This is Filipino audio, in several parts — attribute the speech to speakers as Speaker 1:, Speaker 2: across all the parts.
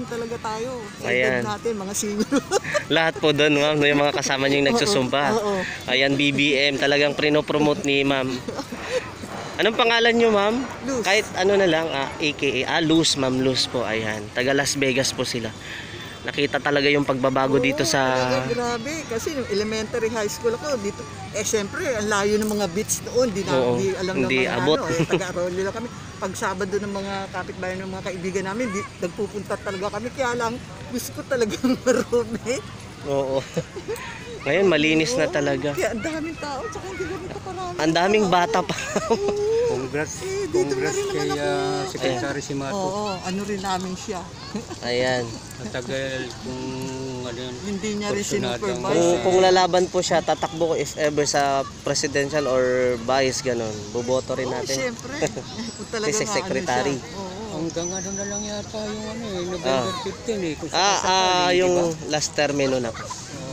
Speaker 1: team talaga tayo. Sa
Speaker 2: Ayan.
Speaker 1: edad natin, mga senior.
Speaker 2: Lahat po doon, ma'am. Yung mga kasama niyo yung nagsusumpa.
Speaker 1: Oo.
Speaker 2: Ayan, BBM. Talagang prinopromote ni ma'am. Anong pangalan niyo, ma'am?
Speaker 1: Luz.
Speaker 2: Kahit ano na lang, aka, Luz, ma'am Luz po. Ayan, taga Las Vegas po sila. Nakita talaga yung pagbabago dito sa...
Speaker 1: Talaga, grabe. Kasi nung elementary high school ako, dito, syempre, ang layo ng mga beach noon. Di alam
Speaker 2: hindi
Speaker 1: ng mga
Speaker 2: abot.
Speaker 1: taga-Arroyo lang kami. Pag Sabado ng mga kapitbahay ng mga kaibigan namin, nagpupunta talaga kami. Kaya lang, gusto ko talagang marumi.
Speaker 2: Oo. Ngayon, malinis na talaga.
Speaker 1: Kaya ang daming tao, tsaka hindi ganito karami.
Speaker 2: Ang daming bata pa.
Speaker 3: Congrats,
Speaker 1: dito na
Speaker 3: congrats
Speaker 1: rin naman
Speaker 3: kay Secretary Simato.
Speaker 1: Oo, ano rin namin siya.
Speaker 2: Ayan.
Speaker 3: Matagal kung ano yun.
Speaker 1: Hindi niya rin
Speaker 3: Porsyonadong-
Speaker 1: sinupervise.
Speaker 2: Kung lalaban po siya, tatakbo ko if ever sa presidential or vice, ganun. Boboto rin natin.
Speaker 1: Siyempre. Kung talaga
Speaker 2: Si secretary.
Speaker 3: Hanggang ano na lang yata yung ano November 15 eh. Kung
Speaker 2: Yung
Speaker 3: diba?
Speaker 2: last termino na po.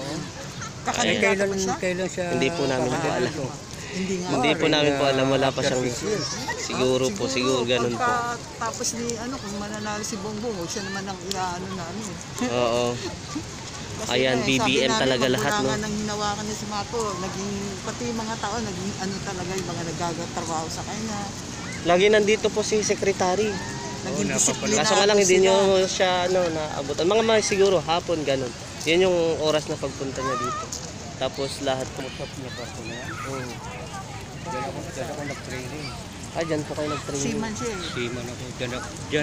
Speaker 3: Eh, kailan siya?
Speaker 2: Hindi po namin po alam.
Speaker 1: Hindi
Speaker 2: Po namin po alam, wala pa siyang siguro ganun po.
Speaker 1: Tapos ni kung mananalo si Bongbong, huwag siya naman ang iaano namin.
Speaker 2: Oo.
Speaker 1: Kasi
Speaker 2: Ayan, BBM talaga lahat, no?
Speaker 1: Sabi namin, hinawakan niya si Mato, pati yung mga tao, naging ano talaga yung mga nagagatrabaho sa kanya.
Speaker 2: Lagi nandito po si secretary.
Speaker 1: Naging disiplinado
Speaker 2: Kaso nga lang hindi
Speaker 1: sila.
Speaker 2: nyo siya naabutan. Mga siguro hapon ganun. Yan yung oras na pagpunta niya dito. Tapos lahat po.
Speaker 3: niya pa ako na yan. Diyan ako nag-training.
Speaker 2: Dyan po kayo nag-training.
Speaker 1: Seaman siya eh.
Speaker 3: Siman ako. Diyan.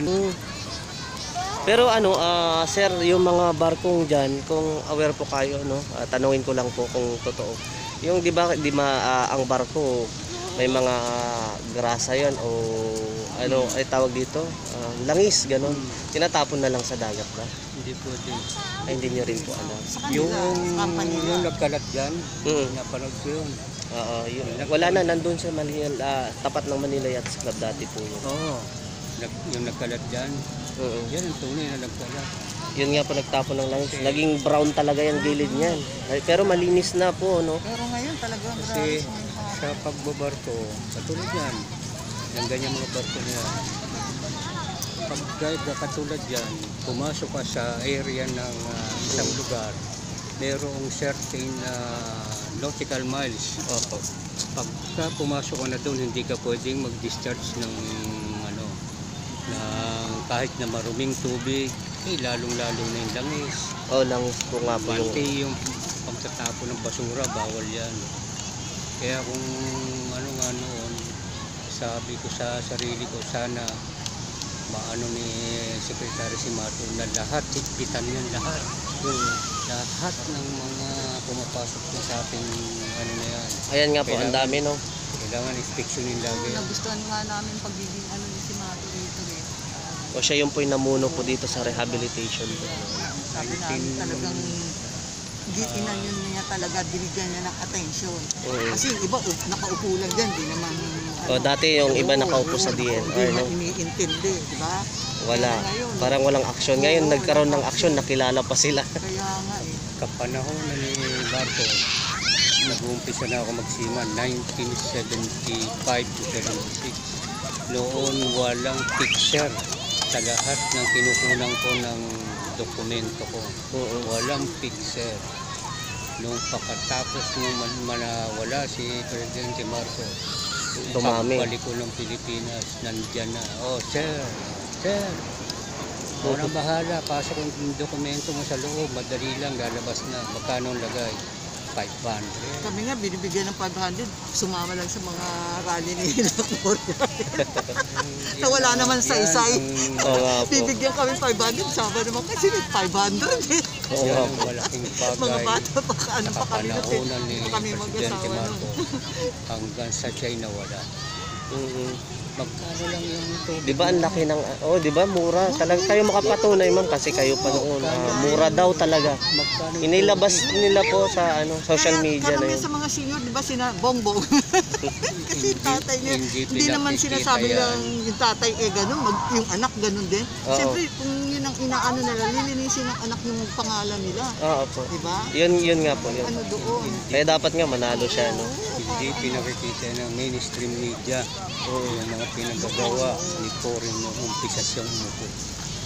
Speaker 2: Pero sir, yung mga barkong dyan, kung aware po kayo, no? Tanungin ko lang po kung totoo. Yung di ba ang barko may mga grasa yan o ano ay tawag dito? Langis, ganun. Tinatapon na lang sa dagat ba?
Speaker 3: Hindi pwede.
Speaker 2: Ay, hindi nyo rin po alam.
Speaker 1: Sa kanila, sa company nila.
Speaker 3: Yung nagkalat dyan,
Speaker 2: Mm.
Speaker 3: napanood ko yun.
Speaker 2: Yun. Wala na, nandun sa Manila, tapat ng Manila Yachts Club dati po yun.
Speaker 3: Oo. Yung nagkalat dyan, yan ang tunay na nagkalat.
Speaker 2: Yun nga po nagtapon ng langis. Naging brown talaga yung gilid niyan. Pero malinis na po, no?
Speaker 1: Pero ngayon talaga
Speaker 3: Kasi sa pagbabarko, katulad yan, yung ganyan mga barko na yan, pag katulad yan, pumasok ka sa area ng isang lugar, mayroong certain nautical miles.
Speaker 2: Opo.
Speaker 3: Pagka pumasok ka na doon, hindi ka pwedeng mag-discharge ng kahit na maruming tubig, lalong-lalo na yung langis.
Speaker 2: Langis po nga po yung...
Speaker 3: Pati yung pagtatapon ng basura, bawal yan. Kaya kung ano nga noon, sabi ko sa sarili ko, sana maano ni Secretary Simato na lahat, higpitan yan lahat. Lahat ng mga pumapasok sa ating ano na yan.
Speaker 2: Ayan nga po, ang dami, no?
Speaker 3: Kailangan inspeksyonin lagi.
Speaker 1: Nagustuhan nga namin pagiging ni si Mato dito rin.
Speaker 2: O siya yung po yung namuno po dito sa rehabilitation.
Speaker 1: Sabi namin talagang giinan yun niya talaga, binigyan niya ng atensyon. Kasi yung iba nakaupo lang dyan, di naman
Speaker 2: Dati yung iba nakaupo sa DNR,
Speaker 1: hindi
Speaker 2: no?
Speaker 1: na iniintindi, di ba?
Speaker 2: Wala.
Speaker 1: Ngayon,
Speaker 2: Parang walang aksyon. Ngayon nagkaroon ng aksyon, nakilala pa sila.
Speaker 1: kaya nga eh.
Speaker 3: Kapanahon na ni Barto, nag-uumpisa na ako magsiman, 1975 to 76. Noon walang picture sa lahat ng kinukunan ko ng dokumento ko. Walang picture. Nung pagkatapos nung wala si Presidente Marcos,
Speaker 2: Dumami.
Speaker 3: pagbalik ko ng Pilipinas, nandyan na. Oh, sir, Una bahala, pasok yung dokumento mo sa loob, madali lang, lalabas na. Magkano ang lagay? 500.
Speaker 1: Kami nga, binibigyan ng 500, sumama lang sa mga rally ni Hilakmoria. So wala naman sa isay.
Speaker 2: Oo nga po.
Speaker 1: Bibigyan kami 500, sama naman kasi 500 eh.
Speaker 2: Oo nga
Speaker 3: Yan ang
Speaker 2: po.
Speaker 3: malaking
Speaker 1: Mga
Speaker 3: bagay
Speaker 1: bata pa, ano
Speaker 3: sa
Speaker 1: pa kami natin.
Speaker 3: kapanahonan ni
Speaker 1: Kami
Speaker 3: Presidente
Speaker 1: mag-asawa nun.
Speaker 3: Marcos hanggang sa China wala. Magkano lang yung tubig?
Speaker 2: Di ba ang laki ng... di ba mura? Talaga kayo makapatunay, ma'am, kasi kayo pa noon. Mura daw talaga.
Speaker 3: Magkano
Speaker 2: Inilabas nila po sa social media na
Speaker 1: Karamihan
Speaker 2: yun.
Speaker 1: sa mga senior, di ba, Bongbong? Kasi yung tatay niya, hindi naman
Speaker 3: pinakikita
Speaker 1: sinasabi
Speaker 3: yan.
Speaker 1: lang yung tatay gano'n, yung anak gano'n din.
Speaker 2: Oo.
Speaker 1: Siyempre, kung yun ang inaano nila, lilinisin ng anak yung pangalan nila.
Speaker 2: Oo po.
Speaker 1: Di ba?
Speaker 2: Yun nga po. Yun.
Speaker 1: Ano doon?
Speaker 2: Kaya dapat nga manalo siya, no?
Speaker 3: Hindi pinakikita ng mainstream media yung mga pinagagawa ni Corin noong umpisa siyang umupo.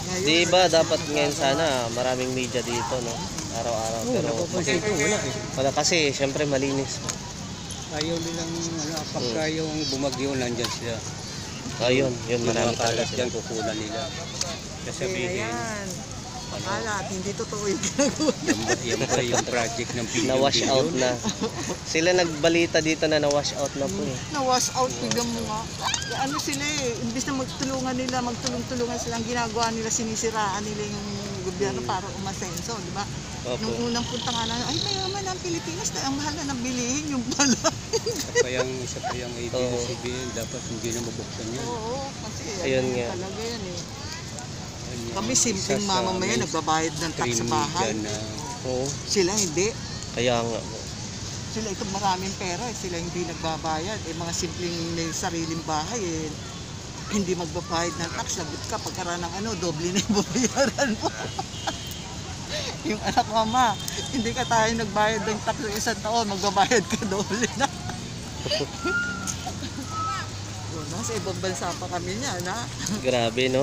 Speaker 1: Ngayon,
Speaker 2: Di ba dapat ngayon sana maraming media dito, no? Araw-araw.
Speaker 3: Oo,
Speaker 2: Pero
Speaker 3: napapansin ko, wala eh.
Speaker 2: wala kasi, syempre malinis.
Speaker 3: Ayaw nilang, pagka yung bumagyo, nandyan sila.
Speaker 2: Ayun, yun
Speaker 3: Yung
Speaker 2: marami
Speaker 3: mga
Speaker 2: talaga
Speaker 3: kalat
Speaker 2: sila.
Speaker 3: dyan, kukunan nila. Sasabihin,
Speaker 1: Ayan.
Speaker 3: ano,
Speaker 1: Akala, hindi totoo yung ginagawa.
Speaker 3: yan ba yung project ng billion?
Speaker 2: Na-wash out na. Sila nagbalita dito na na-wash out na po eh.
Speaker 1: Na-wash out, bigyan mo nga. Ano sila eh, imbis na magtulungan nila, magtulong-tulungan sila, ang ginagawa nila, sinisiraan nila yung gobyerno para umasenso, di ba?
Speaker 2: Opo.
Speaker 1: Nung unang punta nga na, ay mayaman ang Pilipinas, ang mahal na ng bilihin, yung pala.
Speaker 3: Isa pa yung ABS-CBN, dapat hindi na mabuksan yan.
Speaker 1: Oo, kasi
Speaker 2: Ayun
Speaker 1: ano
Speaker 2: nga.
Speaker 1: talaga yan eh.
Speaker 3: Yan yung
Speaker 1: Kami
Speaker 3: isa
Speaker 1: simpleng
Speaker 3: sa
Speaker 1: mamamayan, nagbabayad ng tax sa bahay.
Speaker 3: mainstream media
Speaker 2: Oo,
Speaker 1: Sila hindi.
Speaker 2: kaya nga.
Speaker 1: Sila ito maraming pera, eh. Sila hindi nagbabayad. Eh mga simpleng may sariling bahay, eh, hindi magbabayad ng tax. Lagot ka, pagkaraan ng ano, doble na yung babayaran mo. Yung anak mo, ma, hindi ka tayo nagbayad ng tax ng isang taon, magbabayad ka doble na. O, nasa ibang bansa pa kami niya, na.
Speaker 2: Grabe, no?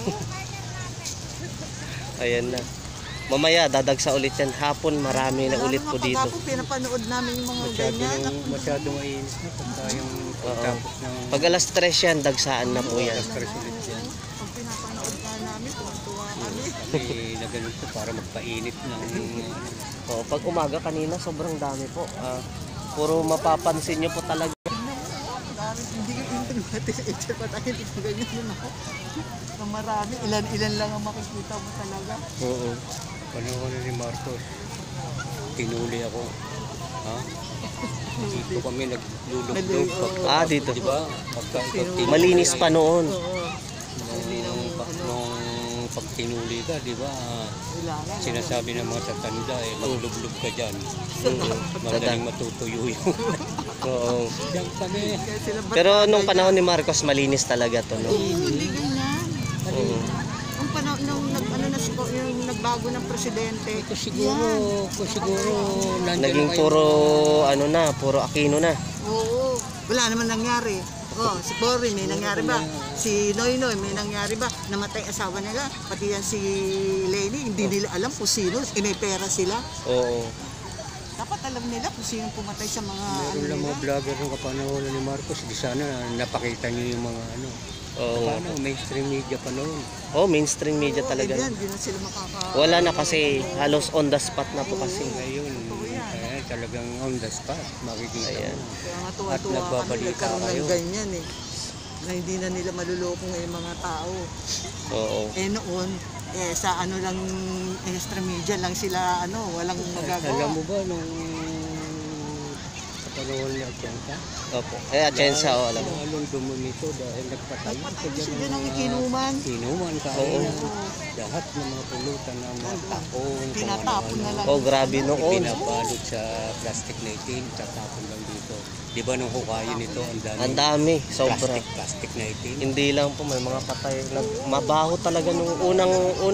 Speaker 2: Ayan na. Mamaya, dadagsa ulit yan. Hapon, marami na ulit po dito.
Speaker 1: Pagkapon, pinapanood namin yung mga ganyan.
Speaker 3: masyadong mainit na pagka yung pagtapos ng
Speaker 2: Pag alas 3 yan, dagsaan na po yan.
Speaker 3: stress ulit yan.
Speaker 1: Pag pinapanood na namin, tuwa kami.
Speaker 3: Kami na ganun po para magpainit ng
Speaker 2: Oh, pag umaga kanina, sobrang dami po. Puro mapapansin nyo po talaga.
Speaker 1: Dami, hindi yung internet sa HR pa tayo, hindi ko ganyan yun ako. Na marami, ilan-ilan lang ang makikita mo talaga.
Speaker 2: Oo.
Speaker 3: panahon ni Marcos. Tinuli ako. Ha? Dito kami naglulugdog.
Speaker 2: Dito.
Speaker 3: Di ba? Pagka ikaw tinuli,
Speaker 2: Malinis pa noon.
Speaker 3: nung pag tinuli ka, di ba? Sinasabi ng mga tatanda, maglublog ka dyan. Madaling matutuyo yung.
Speaker 2: Oo.
Speaker 3: Diyan kami.
Speaker 2: Pero nung panahon ni Marcos, malinis talaga to, no?
Speaker 1: Hindi ganyan.
Speaker 2: Oo.
Speaker 1: Nung panahon, nung yung nagbago ng presidente,
Speaker 3: Kung siguro nandiyan
Speaker 2: Naging
Speaker 3: na kayo.
Speaker 2: puro Aquino na.
Speaker 1: oo, wala naman nangyari. Oh, si Cory, may nangyari ba? Si Noynoy, may nangyari ba? Namatay asawa nila. Pati yan si Lenny, hindi nila alam kung sino. May pera sila.
Speaker 2: Oo.
Speaker 1: Dapat alam nila kung sino pumatay sa mga
Speaker 3: Meron lang
Speaker 1: nila.
Speaker 3: mga vlogger ng kapanahon ni Marcos. Di sana napakita niyo yung mga
Speaker 2: Oo.
Speaker 3: paano, mainstream media pa noon.
Speaker 2: Oh, mainstream media talaga.
Speaker 1: Yan, di na sila makaka...
Speaker 2: Wala na kasi halos on the spot na po kasi.
Speaker 3: Ngayon, talagang on the spot, makikita
Speaker 2: Ayan.
Speaker 3: mo.
Speaker 1: Kaya nga
Speaker 3: At
Speaker 1: tuwa-tuwa kami,
Speaker 3: nagbabalita
Speaker 1: nagkaroon
Speaker 3: kayo.
Speaker 1: ng ganyan eh. Na hindi na nila maluloko ngayong mga tao.
Speaker 2: Oo.
Speaker 1: Eh noon, sa ano lang, extra media lang sila, walang magagawa.
Speaker 3: Alam mo ba nung sa panahon ni Atienza?
Speaker 2: Opo. Atienza, alam mo.
Speaker 3: Lalong dumunito dahil nagpatayo
Speaker 1: Patay sila ng ikinuman.
Speaker 3: Kinuman, kainan. Lahat ng mga pulutan ng mga taong,
Speaker 1: Tinatapon na lang.
Speaker 2: Oh, grabe noon.
Speaker 3: Pinabalot sa plastic na itim, tatapon lang dito. Di ba nung hukayin nito,
Speaker 2: Ang dami, sobra.
Speaker 3: plastic na itim?
Speaker 2: Hindi lang po, may mga patay. Mabaho talaga nung unang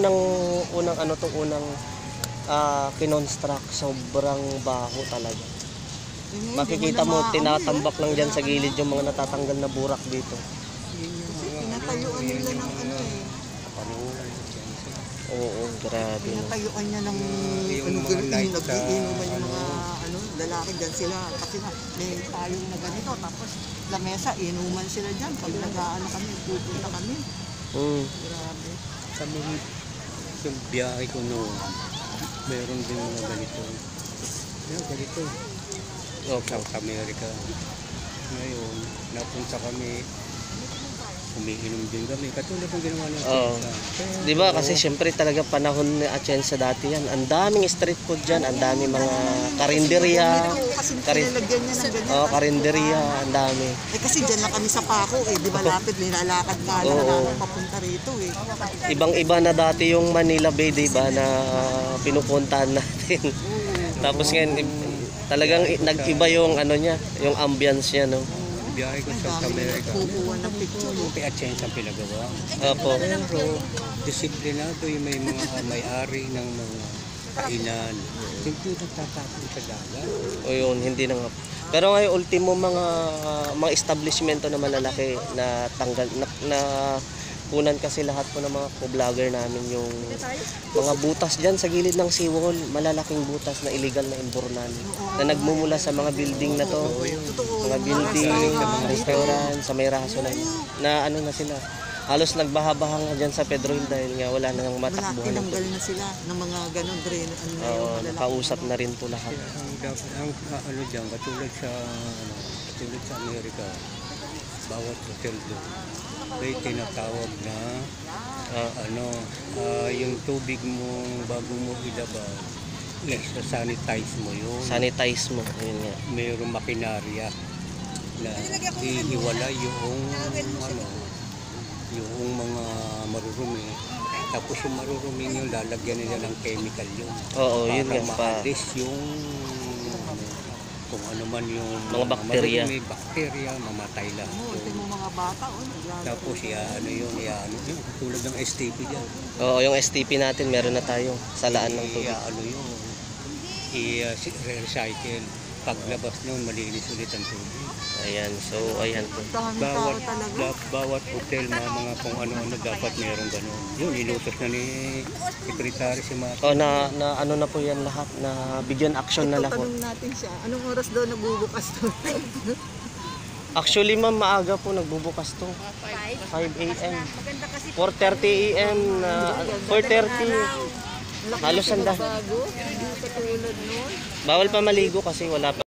Speaker 2: kinonstruct. Sobrang baho talaga. Makikita mo, tinatambak lang dyan sa gilid yung mga natatanggal na burak dito.
Speaker 1: Pinatayuan nila ng
Speaker 3: Panulan ni Atienza.
Speaker 2: Oo, grabe. No?
Speaker 1: pinatayuan niya ng
Speaker 3: Yung mga night sa,
Speaker 1: nagiinuman yung mga lalaki dyan sila. Kasi nga, may payong na ganito. Tapos lamesa, inuman sila dyan. Pag nag-aano kami, pupunta kami. Grabe.
Speaker 3: Kami, yung biyahe ko noon, meron din mga ganito. Ganito. South America. Ngayon, napunta kami, umiinom din kami. Katulad ng ginawa ng
Speaker 2: Oo.
Speaker 3: Atienza.
Speaker 2: Di ba kasi syempre talaga panahon ni Atienza dati yan. Ang daming street food dyan, ang daming mga karinderya.
Speaker 1: Kasi nilalagyan niya ng ganyan.
Speaker 2: Oh, karinderya, ang dami.
Speaker 1: Kasi dyan lang kami sa Paco Di ba lapit, nilalakad nga lang namin papunta rito
Speaker 2: Ibang-iba na dati yung Manila Bay, di ba, na pinupuntahan natin. Tapos ngayon, talagang nag-iba yung yung ambience niya, no?
Speaker 3: Biyahe ko sa South America.
Speaker 1: Kukuha ng picture.
Speaker 3: Yung kay Atienza ang pinagawa.
Speaker 2: Opo.
Speaker 3: Pero disiplinado yung may-ari ng mga kainan. Hindi nagtatapon sa dagat.
Speaker 2: O yun, hindi na nga. Pero ngayon, ultimo mga establishmento na malalaki na punan kasi lahat po ng mga vlogger namin yung mga butas dyan sa gilid ng seawall, malalaking butas na illegal na imbornan na nagmumula sa mga building na to,
Speaker 1: Totoo.
Speaker 2: mga building, sa mga restaurant, sa may raso na ano na sila. Halos nagbaha-baha nga dyan sa Pedro Hill dahil nga wala na ng matakbuhan.
Speaker 1: Tinanggal na sila ng mga ganun drain.
Speaker 2: Oo, nakausap na rin po lahat.
Speaker 3: Ang ano dyan, katulad sa Amerika, bawat hotel doon, may tinatawag na yung tubig mo bago mo ilabas, sanitize mo yun.
Speaker 2: Sanitize mo, yun nga.
Speaker 3: Mayroong makinarya na ihiwala yung mga marurumi. Tapos yung marurumi yung lalagyan nila ng chemical yun.
Speaker 2: Oo, yun nga pa.
Speaker 3: Maalis yung kung ano man yung
Speaker 2: mga bakterya.
Speaker 3: Marurumi, bakterya, mamatay lang.
Speaker 1: Ito yung mga bata.
Speaker 3: Tapos yung tulad ng STP dyan.
Speaker 2: Oo, yung STP natin meron na tayo. Salaan ng tubig.
Speaker 3: I-recycle. Paglabas nun, malinis ulit ang tubig.
Speaker 2: Ayan, so ayan po.
Speaker 1: Daming tao talaga.
Speaker 3: Bawat hotel, mga kung ano-ano dapat meron ganun. Yun, inutos na ni Secretary si Mati.
Speaker 2: Oh, na ano na po yan lahat, na bigyan action na lahat.
Speaker 1: Tanong natin siya, anong oras daw nagbubukas to?
Speaker 2: Actually, ma'am, maaga po nagbubukas to. 5 a.m. 4:30 a.m. 4:30. Halos sanda.
Speaker 1: Bago, hindi katulad nun.
Speaker 2: Bawal pa maligo kasi wala pa.